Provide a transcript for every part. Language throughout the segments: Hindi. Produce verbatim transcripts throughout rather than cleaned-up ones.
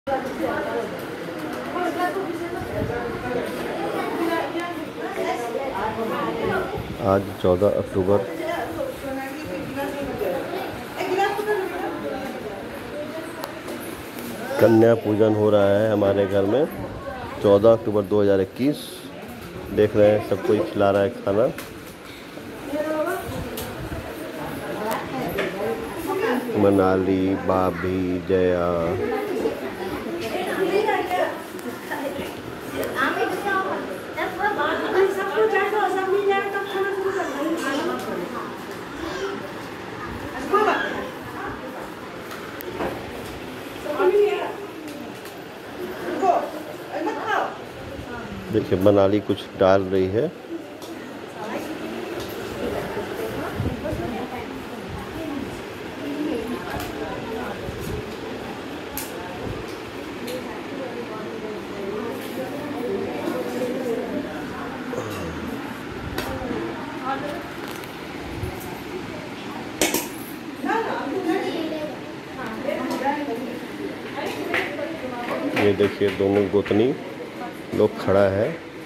आज चौदह अक्टूबर कन्या पूजन हो रहा है हमारे घर में। चौदह अक्टूबर दो हज़ार इक्कीस। देख रहे हैं सब कोई खिला रहा है खाना। मनाली, भाभी, जया, देखिए मनाली कुछ डाल रही है। ये देखिए दोनों गोतनी लोग खड़ा है।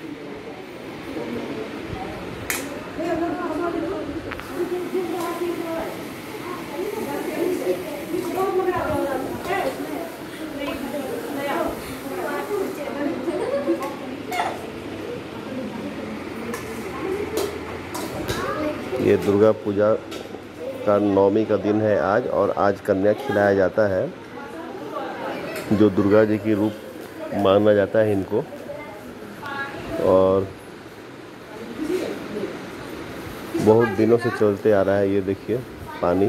ये दुर्गा पूजा का नवमी का दिन है आज, और आज कन्या खिलाया जाता है, जो दुर्गा जी की रूप माना जाता है इनको। और बहुत दिनों से चलते आ रहा है। ये देखिए पानी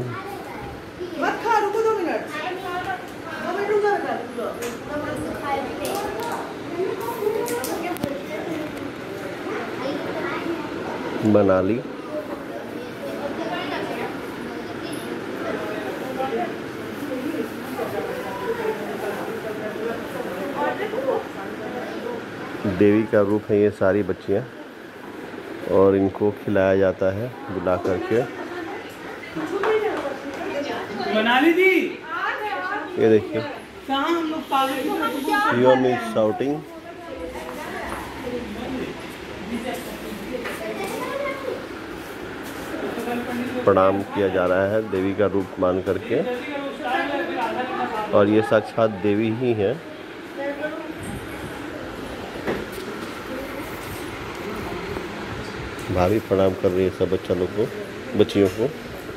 मनाली देवी का रूप है ये सारी बच्चियां, और इनको खिलाया जाता है बुला करके। मनाली दी, ये देखिए शिवम इज शाउटिंग। प्रणाम किया जा रहा है देवी का रूप मान करके, और ये साक्षात देवी ही है। भाभी प्रणाम कर रही है सब बच्चा लोग को, बच्चियों को।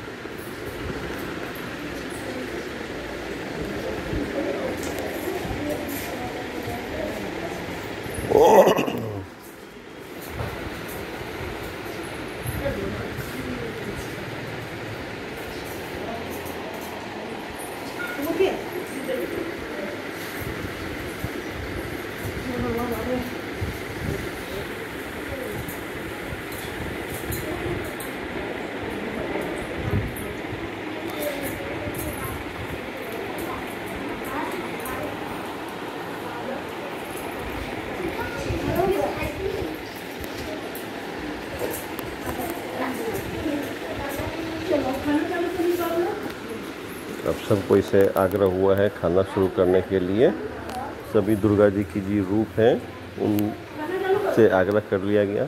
अब सबको इसे आग्रह हुआ है खाना शुरू करने के लिए। सभी दुर्गा जी की जी रूप हैं, उनसे आग्रह कर लिया गया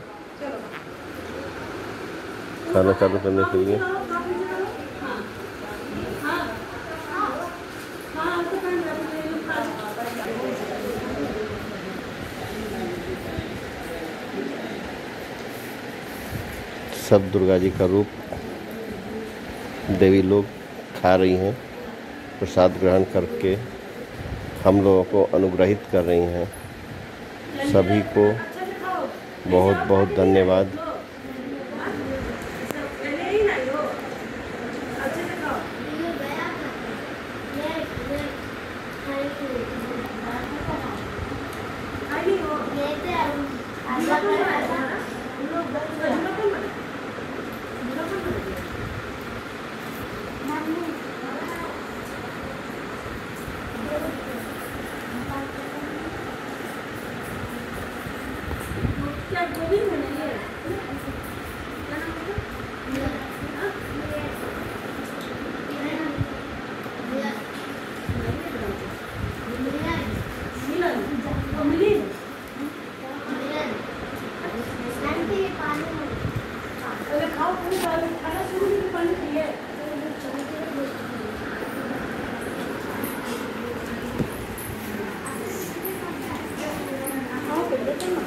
खाना चालू करने के लिए। सब दुर्गा जी का रूप देवी लोग खा रही हैं, प्रसाद ग्रहण करके हम लोगों को अनुग्रहित कर रही हैं। सभी को बहुत बहुत धन्यवाद।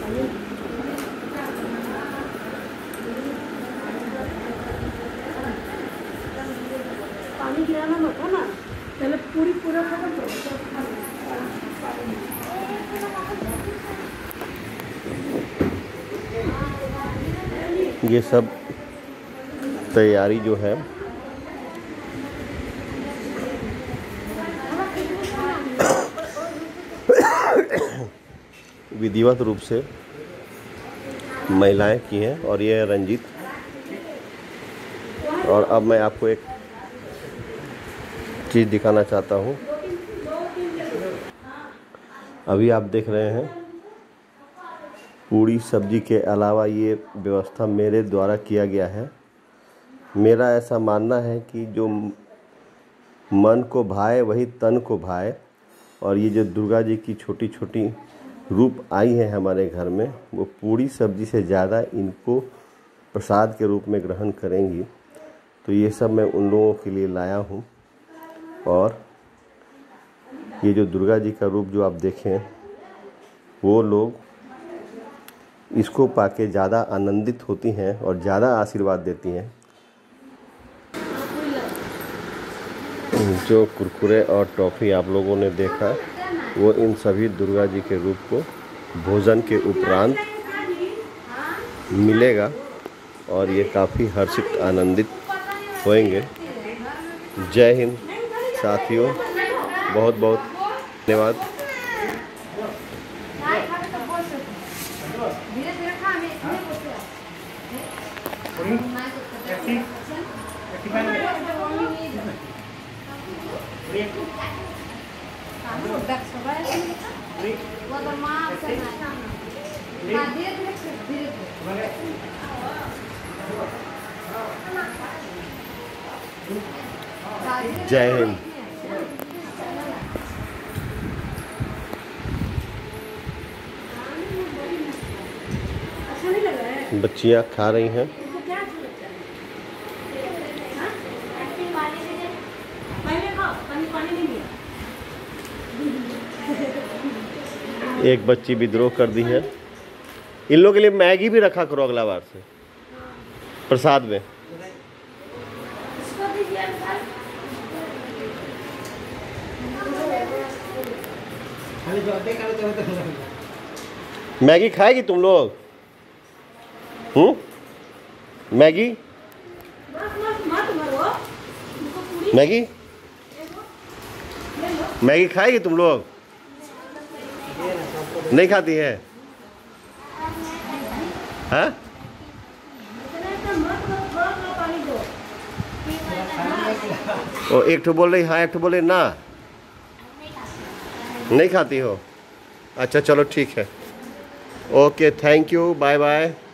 पानी गिराना मत है ना, पहले पूरी पूरा खत्म करो। ये सब तैयारी जो है विधिवत रूप से महिलाएं की हैं। और ये है रंजीत। और अब मैं आपको एक चीज़ दिखाना चाहता हूँ। अभी आप देख रहे हैं पूरी सब्जी के अलावा ये व्यवस्था मेरे द्वारा किया गया है। मेरा ऐसा मानना है कि जो मन को भाए वही तन को भाए। और ये जो दुर्गा जी की छोटी छोटी रूप आई है हमारे घर में, वो पूरी सब्जी से ज़्यादा इनको प्रसाद के रूप में ग्रहण करेंगी। तो ये सब मैं उन लोगों के लिए लाया हूँ। और ये जो दुर्गा जी का रूप जो आप देखें, वो लोग इसको पाके ज़्यादा आनंदित होती हैं और ज़्यादा आशीर्वाद देती हैं। जो कुरकुरे और टॉफ़ी आप लोगों ने देखा, वो इन सभी दुर्गा जी के रूप को भोजन के उपरांत मिलेगा और ये काफ़ी हर्षित आनंदित होंगे। जय हिंद साथियों, बहुत बहुत धन्यवाद। जय हिंद। बच्चियां खा रही हैं। एक बच्ची विद्रोह कर दी है। इन लोगों के लिए मैगी भी रखा करो अगला बार से प्रसाद में। मैगी खाएगी तुम लोग? हम्म मैगी मैगी मैगी खाएगी तुम लोग? नहीं खाती है? हाँ? ओ एक ठो बोल रही हाँ, एक ठो बोल रही ना। नहीं खाती हो? अच्छा चलो ठीक है। Okay, thank you, bye bye.